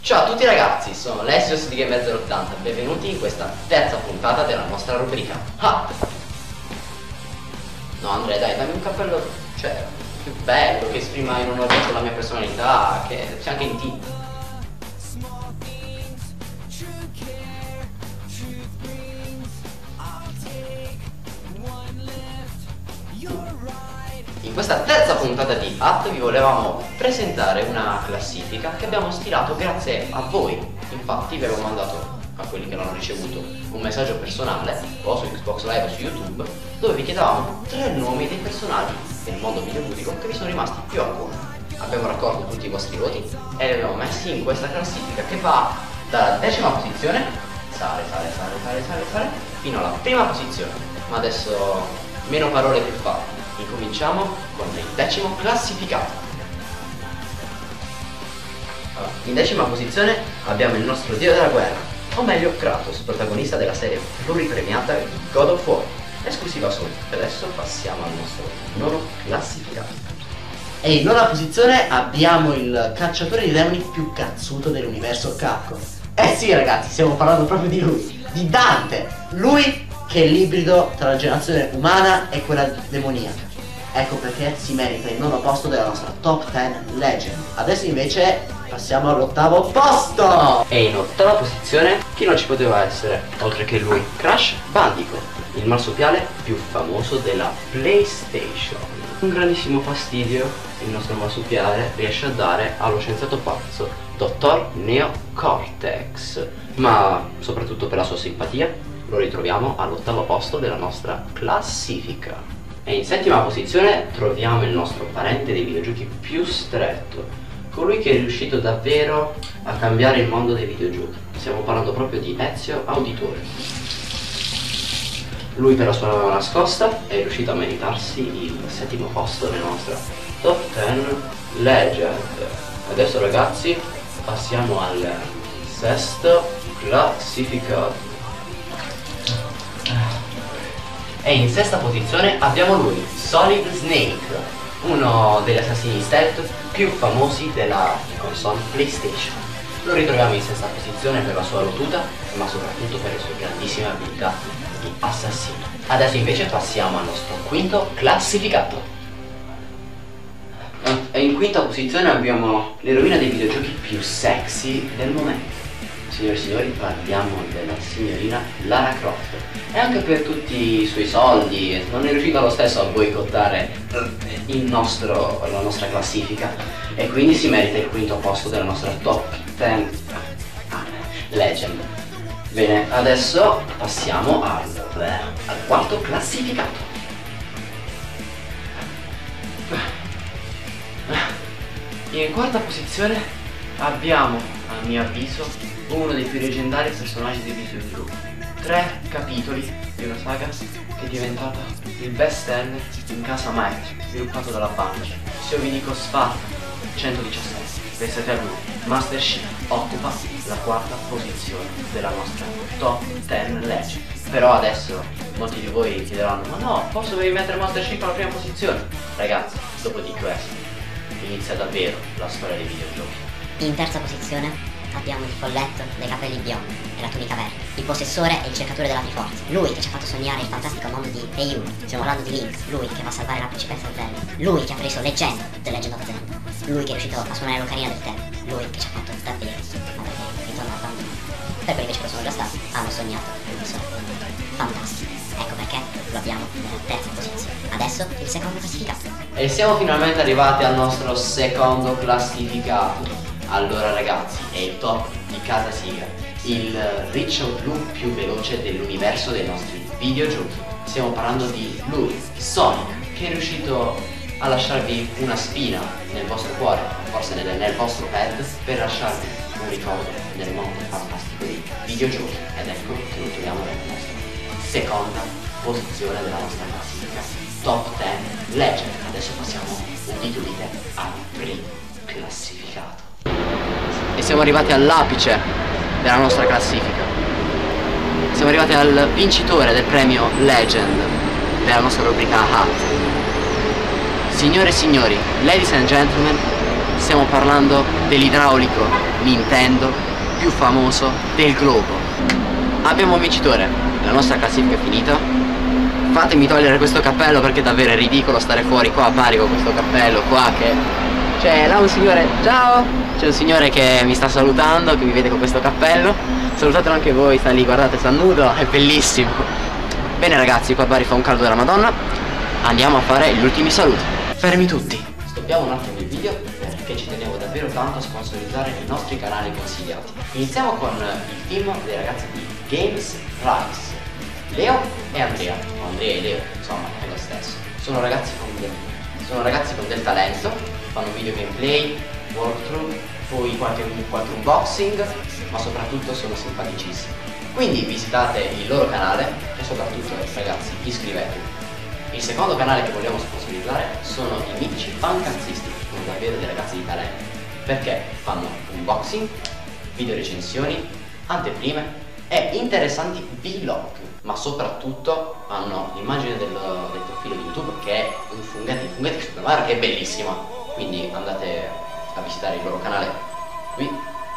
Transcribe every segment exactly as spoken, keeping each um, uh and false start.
Ciao a tutti ragazzi, sono Lessios di Gamer zero ottanta, benvenuti in questa terza puntata della nostra rubrica Hat. No Andrea, dai, dammi un cappello, cioè, più bello, che esprima in un oggetto la mia personalità, che c'è anche in team. In questa terza puntata di Hat vi volevamo presentare una classifica che abbiamo stilato grazie a voi. Infatti vi avevo mandato, a quelli che l'hanno ricevuto, un messaggio personale o su Xbox Live o su YouTube, dove vi chiedevamo tre nomi dei personaggi del mondo videoludico che vi sono rimasti più a cuore. Abbiamo raccolto tutti i vostri voti e li abbiamo messi in questa classifica che va dalla decima posizione, sale, sale, sale, sale, sale, sale, fino alla prima posizione. Ma adesso meno parole più fatti. Incominciamo con il decimo classificato. Allora, in decima posizione abbiamo il nostro dio della guerra, o meglio Kratos, protagonista della serie pluripremiata di God of War, esclusiva Sony. Adesso passiamo al nostro nono classificato. E in nona posizione abbiamo il cacciatore di demoni più cazzuto dell'universo Capcom. Eh sì ragazzi, stiamo parlando proprio di lui, di Dante, lui che è l'ibrido tra la generazione umana e quella demoniaca. Ecco perché si merita il nono posto della nostra top dieci Legend. Adesso invece passiamo all'ottavo posto. E in ottava posizione chi non ci poteva essere, oltre che lui, Crash Bandicoot, il marsupiale più famoso della PlayStation. Un grandissimo fastidio il nostro marsupiale riesce a dare allo scienziato pazzo Dottor Neo Cortex, ma soprattutto per la sua simpatia lo ritroviamo all'ottavo posto della nostra classifica. E in settima posizione troviamo il nostro parente dei videogiochi più stretto, colui che è riuscito davvero a cambiare il mondo dei videogiochi. Stiamo parlando proprio di Ezio Auditore. Lui per la sua lava nascosta è riuscito a meritarsi il settimo posto nella nostra top dieci Legend. Adesso ragazzi passiamo al sesto classificato. E in sesta posizione abbiamo lui, Solid Snake, uno degli assassini stealth più famosi della console PlayStation. Lo ritroviamo in sesta posizione per la sua lotuta, ma soprattutto per le sue grandissime abilità di assassino. Adesso invece passiamo al nostro quinto classificato. E in quinta posizione abbiamo l'eroina dei videogiochi più sexy del momento. Signori e signori, parliamo della signorina Lara Croft. E anche per tutti i suoi soldi non è riuscita lo stesso a boicottare il nostro, la nostra classifica, e quindi si merita il quinto posto della nostra top dieci Legend. Bene, adesso passiamo al, al quarto classificato. In quarta posizione abbiamo, a mio avviso, uno dei più leggendari personaggi dei videogiochi. Tre capitoli di una saga che è diventata il best seller in casa Microsoft, sviluppato dalla Bungie. Se io vi dico Sparta centodiciassette, pensate a lui. Master Chief occupa la quarta posizione della nostra top dieci Legend. Però adesso molti di voi chiederanno: ma no, posso mettere Master Chief alla prima posizione? Ragazzi, dopo di questo inizia davvero la storia dei videogiochi. In terza posizione abbiamo il folletto dai capelli biondi e la tunica verde, il possessore e il cercatore della Triforza, lui che ci ha fatto sognare il fantastico mondo di Eiyun. Stiamo parlando di Link, lui che va a salvare la principessa Zelda, lui che ha preso leggenda The Legend of Zelda, lui che è riuscito a suonare l'ocarina del tempo, lui che ci ha fatto davvero davvero ritornare al bambino. Per quelli che ci sono già stati, hanno sognato un sogno fantastico. Ecco perché lo abbiamo nella terza posizione. Adesso il secondo classificato. E siamo finalmente arrivati al nostro secondo classificato. Allora ragazzi, è il top di casa Sega, il riccio blu più veloce dell'universo dei nostri videogiochi. Stiamo parlando di lui, Sonic, che è riuscito a lasciarvi una spina nel vostro cuore, forse nel, nel vostro pad, per lasciarvi un ricordo nel mondo fantastico dei videogiochi. Ed ecco che lo troviamo nella nostra seconda posizione della nostra classifica top dieci Legend. Adesso passiamo, udite udite, al primo classificato. E siamo arrivati all'apice della nostra classifica. Siamo arrivati al vincitore del premio Legend della nostra rubrica Hat. Signore e signori, ladies and gentlemen, stiamo parlando dell'idraulico Nintendo più famoso del globo. Abbiamo un vincitore, la nostra classifica è finita. Fatemi togliere questo cappello perché davvero è ridicolo stare fuori qua a Bari con questo cappello qua che... C'è là un signore, ciao! C'è un signore che mi sta salutando, che mi vede con questo cappello. Salutatelo anche voi, sta lì, guardate, sta nudo, è bellissimo. Bene ragazzi, qua a Bari fa un caldo della Madonna. Andiamo a fare gli ultimi saluti. Fermi tutti. Stoppiamo un attimo il video perché ci tenevo davvero tanto a sponsorizzare i nostri canali consigliati. Iniziamo con il team dei ragazzi di Games Rise. Leo e Andrea, o Andrea e Leo, insomma, è lo stesso. Sono ragazzi con del, sono ragazzi con del talento, fanno video gameplay, walkthrough, poi qualche, qualche unboxing, ma soprattutto sono simpaticissimi. Quindi visitate il loro canale e soprattutto, ragazzi, iscrivetevi. Il secondo canale che vogliamo sponsorizzare sono i mitici fancazzisti, sono davvero dei ragazzi di talento, perché fanno unboxing, video recensioni, anteprime e interessanti vlog, ma soprattutto hanno l'immagine del, del profilo di YouTube che è un funghetti, funghetti Super Mario, che è bellissima, quindi andate a visitare il loro canale qui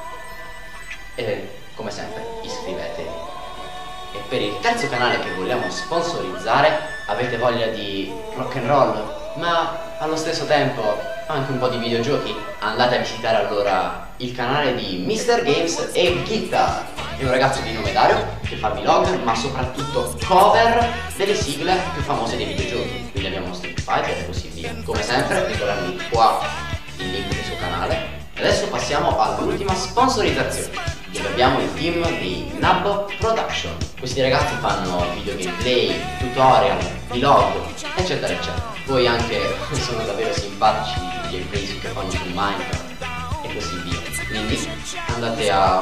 e come sempre iscrivetevi. E per il terzo canale che vogliamo sponsorizzare avete voglia di rock and roll ma allo stesso tempo anche un po' di videogiochi? Andate a visitare allora il canale di mister Games e Guitar. È un ragazzo di nome Dario che fa vlog ma soprattutto cover delle sigle più famose dei videogiochi, quindi abbiamo Street Fighter e così via. Come sempre ricordarvi qua il link del suo canale. Adesso passiamo all'ultima sponsorizzazione, dove abbiamo il team di Nabbo Production. Questi ragazzi fanno video gameplay, tutorial, vlog, eccetera eccetera. Poi anche sono davvero simpatici i gameplay che fanno su Minecraft e così via. Quindi andate a,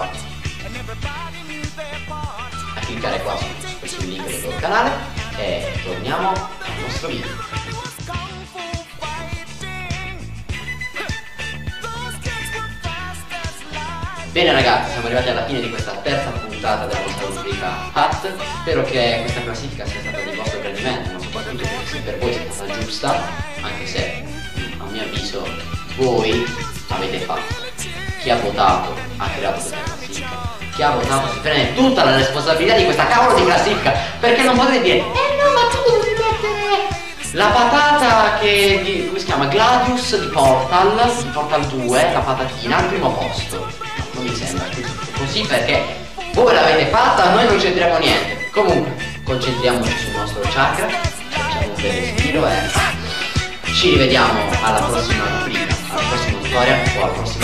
a cliccare qua su, sul link del loro canale e torniamo al nostro video. Bene ragazzi, siamo arrivati alla fine di questa terza puntata della nostra rubrica Hat. Spero che questa classifica sia stata di vostro gradimento, ma soprattutto che se per voi sia stata giusta, anche se a mio avviso voi avete fatto. Chi ha votato ha creato questa classifica, chi ha votato si prende tutta la responsabilità di questa cavolo di classifica, perché non potete dire eh no ma tu devi mettere la patata che di, come si chiama? Gladius di Portal, di Portal due, la patatina al primo posto. Non mi sembra così perché voi l'avete fatta, noi non c'entriamo niente. Comunque concentriamoci sul nostro chakra, facciamo un bel respiro e ci rivediamo alla prossima rubrica, al prossimo tutorial o al prossimo